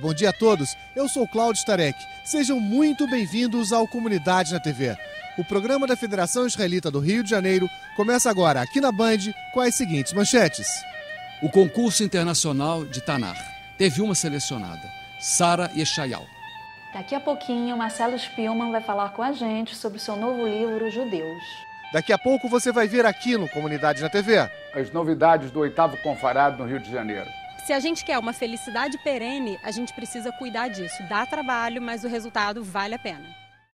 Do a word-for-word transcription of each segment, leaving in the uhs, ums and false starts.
bom dia a todos. Eu sou Cláudio Starek. Sejam muito bem-vindos ao Comunidade na T V. O programa da Federação Israelita do Rio de Janeiro começa agora aqui na Band com as seguintes manchetes. O concurso internacional de Tanar teve uma selecionada, Sara Yeshayahu. Daqui a pouquinho, Marcelo Spielmann vai falar com a gente sobre o seu novo livro, Judeus. Daqui a pouco você vai ver aqui no Comunidade na T V as novidades do oitavo Confarado no Rio de Janeiro. Se a gente quer uma felicidade perene, a gente precisa cuidar disso. Dá trabalho, mas o resultado vale a pena.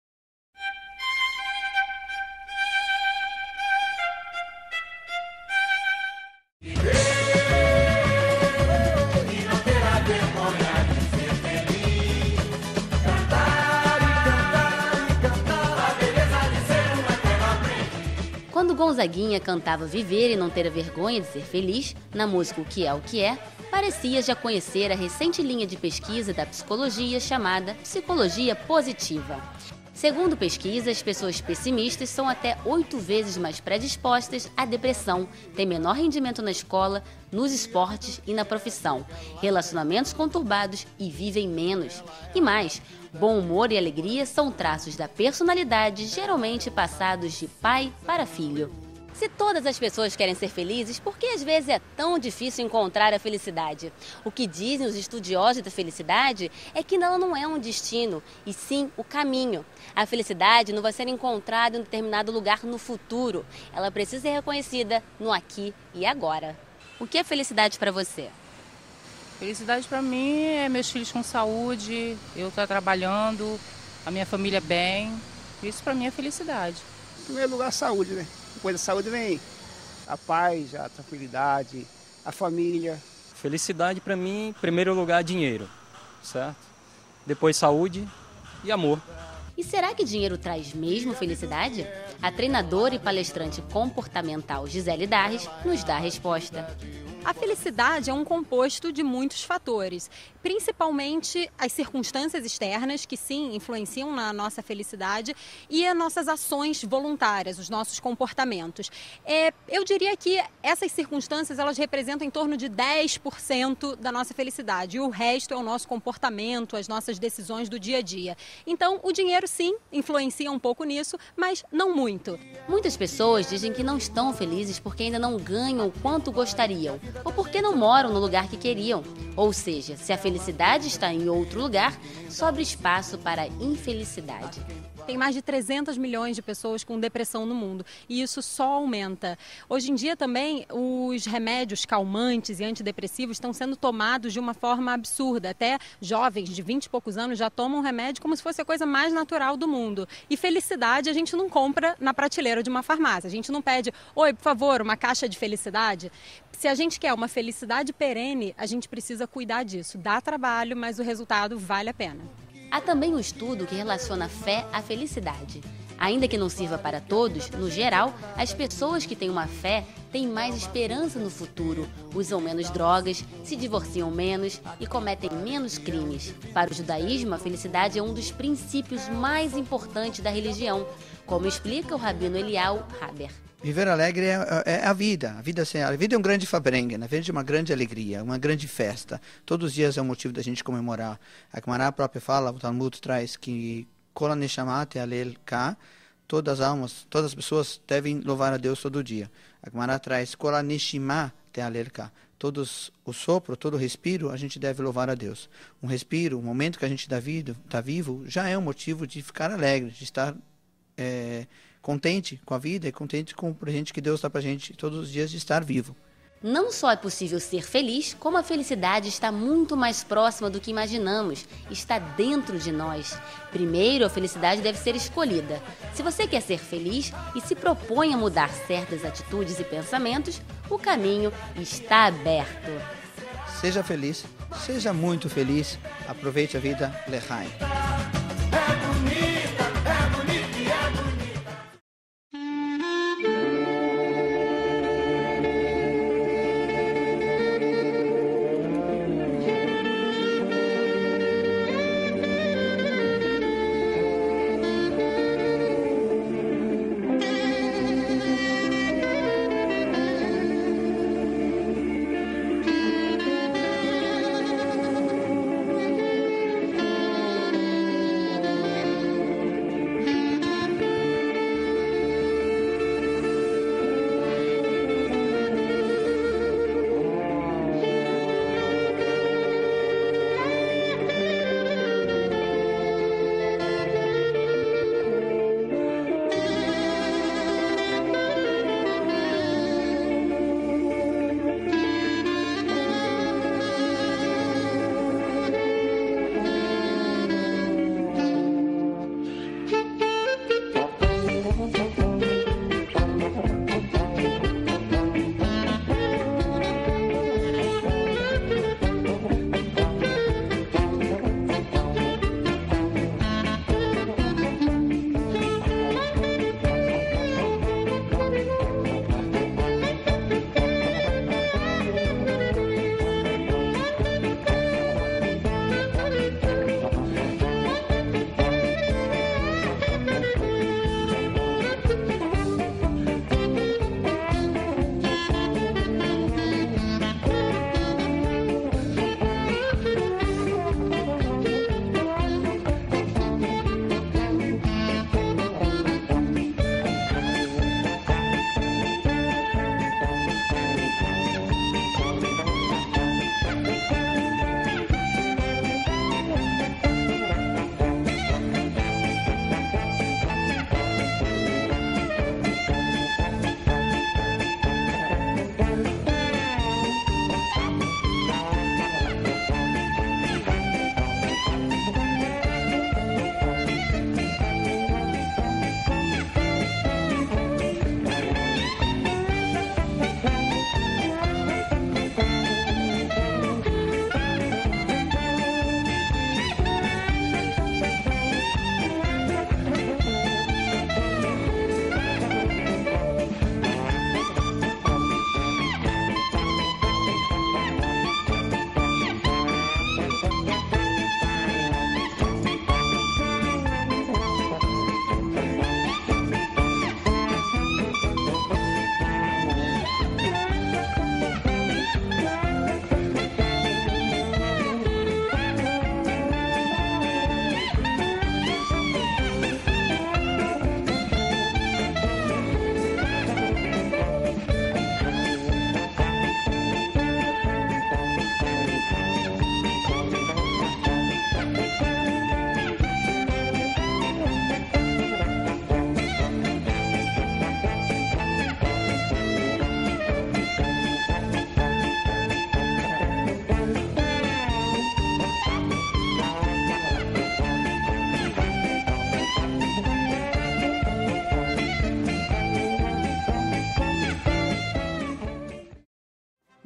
Quando Gonzaguinha cantava Viver e Não Ter a Vergonha de Ser Feliz, na música O Que É, O Que É, parecia já conhecer a recente linha de pesquisa da psicologia chamada Psicologia Positiva. Segundo pesquisas, pessoas pessimistas são até oito vezes mais predispostas à depressão, têm menor rendimento na escola, nos esportes e na profissão, relacionamentos conturbados e vivem menos. E mais, bom humor e alegria são traços da personalidade geralmente passados de pai para filho. Se todas as pessoas querem ser felizes, por que às vezes é tão difícil encontrar a felicidade? O que dizem os estudiosos da felicidade é que ela não é um destino, e sim o caminho. A felicidade não vai ser encontrada em um determinado lugar no futuro. Ela precisa ser reconhecida no aqui e agora. O que é felicidade para você? Felicidade para mim é meus filhos com saúde, eu estar trabalhando, a minha família bem. Isso para mim é felicidade. Em primeiro lugar, saúde, né? Depois da saúde vem a paz, a tranquilidade, a família. Felicidade para mim, em primeiro lugar, dinheiro, certo? Depois saúde e amor. E será que dinheiro traz mesmo felicidade? A treinadora e palestrante comportamental Gisele Darres nos dá a resposta. A felicidade é um composto de muitos fatores, principalmente as circunstâncias externas, que sim, influenciam na nossa felicidade, e as nossas ações voluntárias, os nossos comportamentos. É, eu diria que essas circunstâncias elas representam em torno de dez por cento da nossa felicidade, e o resto é o nosso comportamento, as nossas decisões do dia a dia. Então, o dinheiro sim, influencia um pouco nisso, mas não muito. Muitas pessoas dizem que não estão felizes porque ainda não ganham o quanto gostariam, ou porque não moram no lugar que queriam. Ou seja, se a felicidade está em outro lugar, sobra espaço para a infelicidade. Tem mais de trezentos milhões de pessoas com depressão no mundo e isso só aumenta. Hoje em dia também os remédios calmantes e antidepressivos estão sendo tomados de uma forma absurda. Até jovens de vinte e poucos anos já tomam remédio como se fosse a coisa mais natural do mundo. E felicidade a gente não compra na prateleira de uma farmácia. A gente não pede, oi, por favor, uma caixa de felicidade. Se a gente quer uma felicidade perene, a gente precisa cuidar disso. Dá trabalho, mas o resultado vale a pena. Há também um estudo que relaciona a fé à felicidade. Ainda que não sirva para todos, no geral, as pessoas que têm uma fé têm mais esperança no futuro, usam menos drogas, se divorciam menos e cometem menos crimes. Para o judaísmo, a felicidade é um dos princípios mais importantes da religião, como explica o rabino Eliyahu Haber. Viver alegre é, é a vida. A vida, assim, a vida é um grande Fabrengen, a vida é uma grande alegria, uma grande festa. Todos os dias é um motivo da gente comemorar. A Gemara própria fala, o Talmud traz que Kol HaNeshamah Te'alel Ka, todas as almas, todas as pessoas devem louvar a Deus todo dia. A Gemara traz Kol HaNeshimah Te'alel Ka, todos o sopro, todo o respiro, a gente deve louvar a Deus. Um respiro, um momento que a gente está vivo, tá vivo, já é um motivo de ficar alegre, de estar é, contente com a vida e contente com o presente que Deus dá para a gente todos os dias de estar vivo. Não só é possível ser feliz, como a felicidade está muito mais próxima do que imaginamos, está dentro de nós. Primeiro, a felicidade deve ser escolhida. Se você quer ser feliz e se propõe a mudar certas atitudes e pensamentos, o caminho está aberto. Seja feliz, seja muito feliz, aproveite a vida, Lechaim.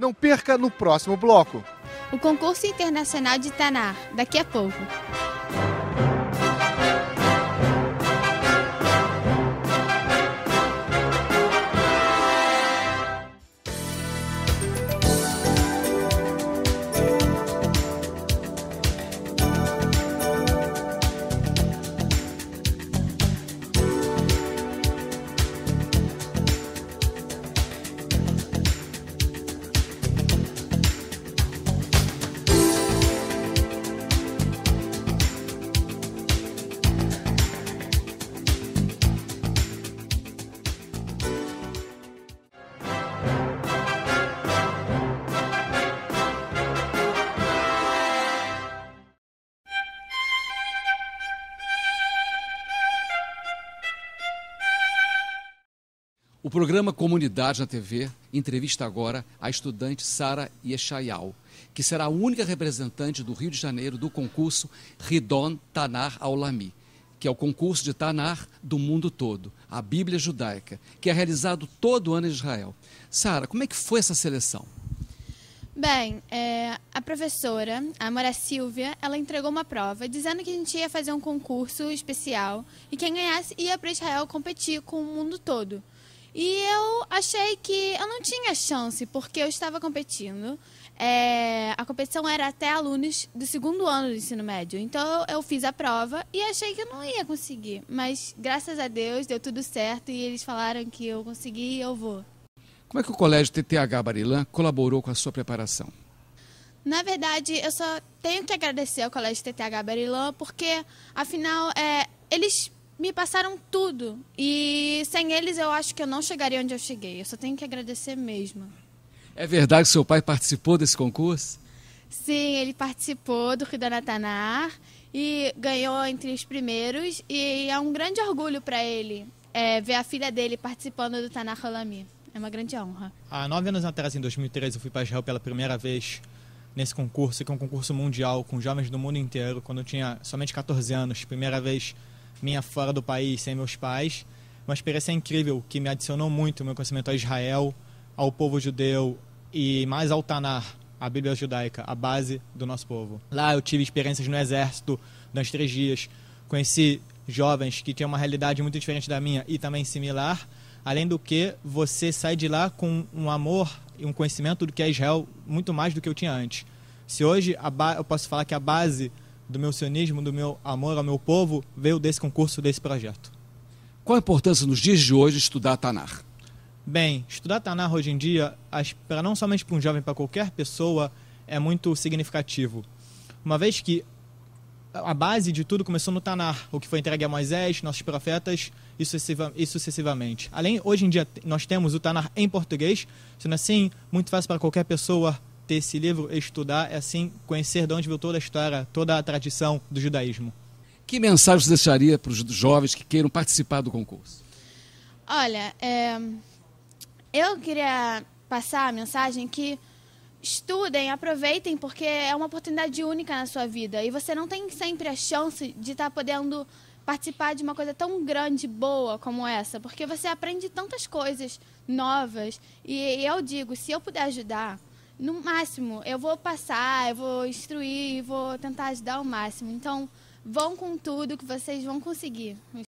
Não perca no próximo bloco. O concurso internacional de Tanar, daqui a pouco. O programa Comunidade na T V entrevista agora a estudante Sara Yeshayal, que será a única representante do Rio de Janeiro do concurso Ridon Tanar Aulami, que é o concurso de Tanar do mundo todo, a Bíblia judaica, que é realizado todo ano em Israel. Sara, como é que foi essa seleção? Bem, é, a professora, a Amora Silvia, ela entregou uma prova dizendo que a gente ia fazer um concurso especial e quem ganhasse ia para Israel competir com o mundo todo. E eu achei que eu não tinha chance, porque eu estava competindo. É, a competição era até alunos do segundo ano do ensino médio. Então eu fiz a prova e achei que eu não ia conseguir. Mas graças a Deus deu tudo certo e eles falaram que eu consegui e eu vou. Como é que o Colégio T T H Bar-Ilan colaborou com a sua preparação? Na verdade, eu só tenho que agradecer ao Colégio T T H Bar-Ilan, porque afinal é, eles me passaram tudo e sem eles eu acho que eu não chegaria onde eu cheguei. Eu só tenho que agradecer mesmo. É verdade que seu pai participou desse concurso? Sim, ele participou do Ridon Tanar e ganhou entre os primeiros e é um grande orgulho para ele é, ver a filha dele participando do Tanar Aulami. É uma grande honra. Há nove anos atrás, em dois mil e treze, eu fui para Israel pela primeira vez nesse concurso, que é um concurso mundial com jovens do mundo inteiro, quando eu tinha somente quatorze anos, primeira vez minha fora do país, sem meus pais. Uma experiência incrível que me adicionou muito o meu conhecimento a Israel, ao povo judeu e mais ao Tanar, a Bíblia judaica, a base do nosso povo. Lá eu tive experiências no exército durante três dias, conheci jovens que tinham uma realidade muito diferente da minha e também similar, além do que você sai de lá com um amor e um conhecimento do que é Israel muito mais do que eu tinha antes. Se hoje a ba- eu posso falar que a base do meu sionismo, do meu amor ao meu povo, veio desse concurso, desse projeto. Qual a importância nos dias de hoje de estudar Tanar? Bem, estudar Tanar hoje em dia, para não somente para um jovem, para qualquer pessoa, é muito significativo. Uma vez que a base de tudo começou no Tanar, o que foi entregue a Moisés, nossos profetas, e, sucessiva, e sucessivamente. Além, hoje em dia, nós temos o Tanar em português, sendo assim, muito fácil para qualquer pessoa ter esse livro, estudar, é assim, conhecer de onde veio toda a história, toda a tradição do judaísmo. Que mensagem você deixaria para os jovens que queiram participar do concurso? Olha, é, eu queria passar a mensagem que estudem, aproveitem, porque é uma oportunidade única na sua vida e você não tem sempre a chance de estar podendo participar de uma coisa tão grande, boa como essa, porque você aprende tantas coisas novas e eu digo, se eu puder ajudar, no máximo, eu vou passar, eu vou instruir, vou tentar ajudar ao máximo. Então, vão com tudo que vocês vão conseguir.